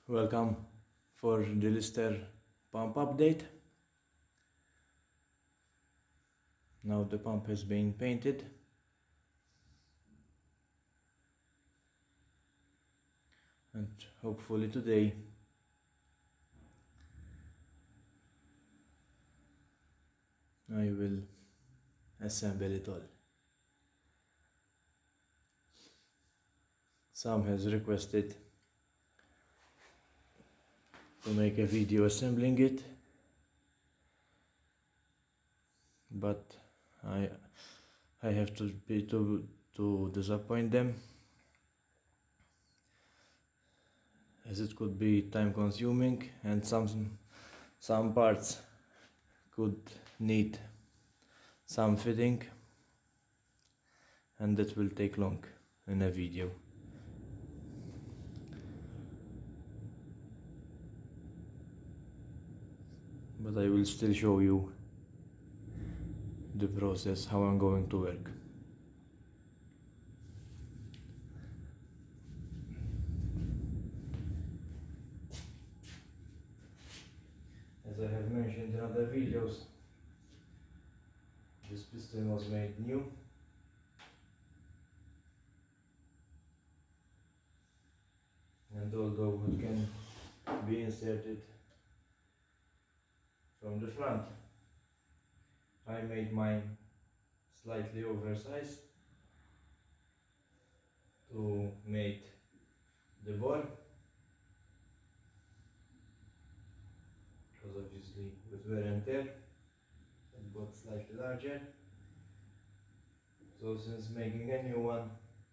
Welcome for the Lister pump update. Now the pump has been painted and hopefully today I will assemble it all. Sam has requested to make a video assembling it, but I have to disappoint them, as it could be time consuming and some parts could need some fitting, and that will take long in a video. But I will still show you the process, how I'm going to work. As I have mentioned in other videos, this piston was made new. And although it can be inserted from the front, I made mine slightly oversized to make the bore, because obviously with wear and tear it got slightly larger. So since making a new one,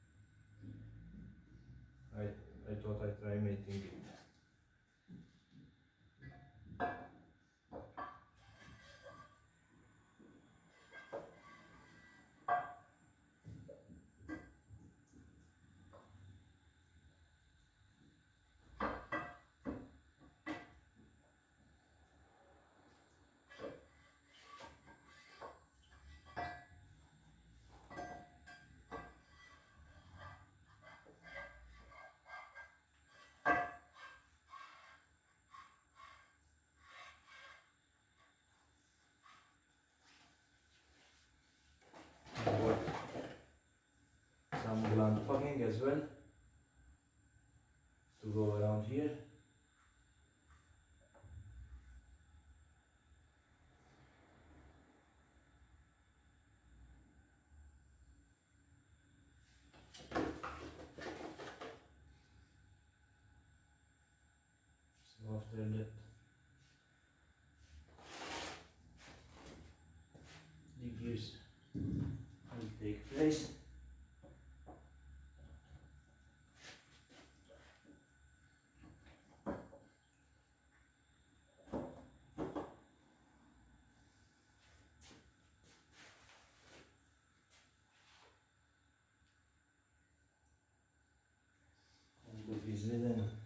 I thought I'd try making it. I bought some gland packing as well to go around here. So after that, the gears will take place. And obviously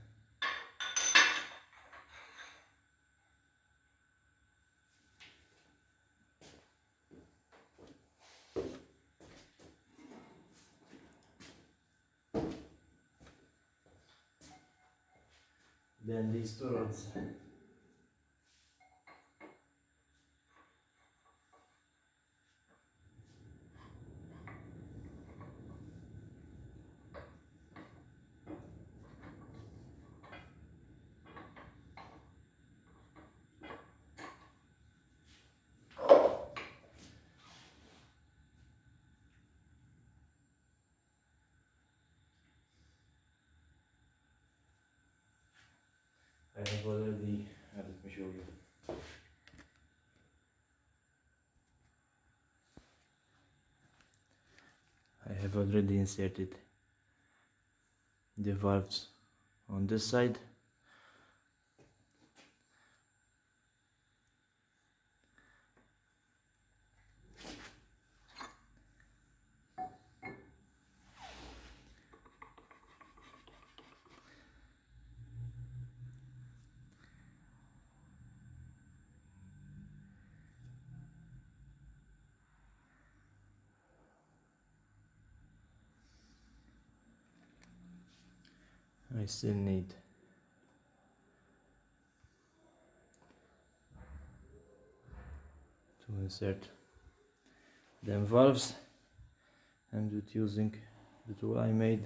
then these two rods. I have already, let me show you. I have already inserted the valves on this side. I still need to insert them valves, and with using the tool I made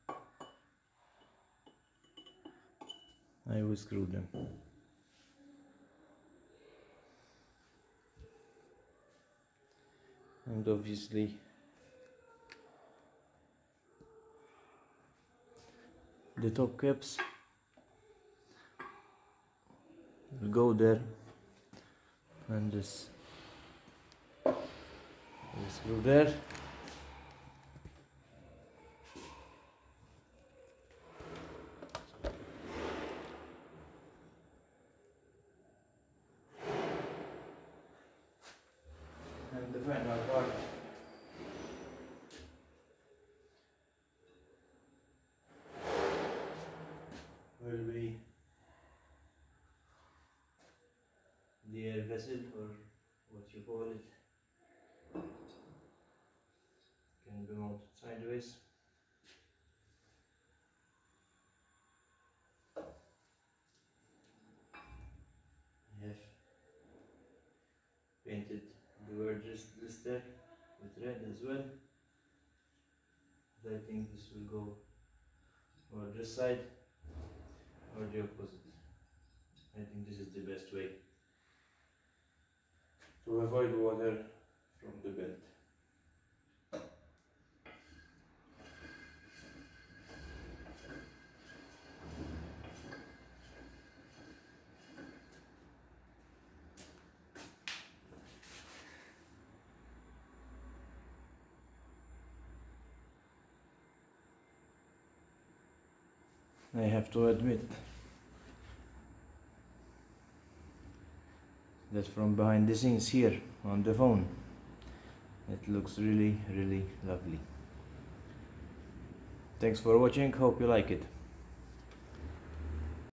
I will screw them. And obviously the top caps will go there, and this will screw there. And the final part will be the air vessel, or what you call it. Can be mounted sideways. I have painted the word lister with red as well. I think this will go or this side or the opposite. I think this is the best way to avoid water from the belt. I have to admit that from behind the scenes here on the phone, it looks really lovely. Thanks for watching, hope you like it.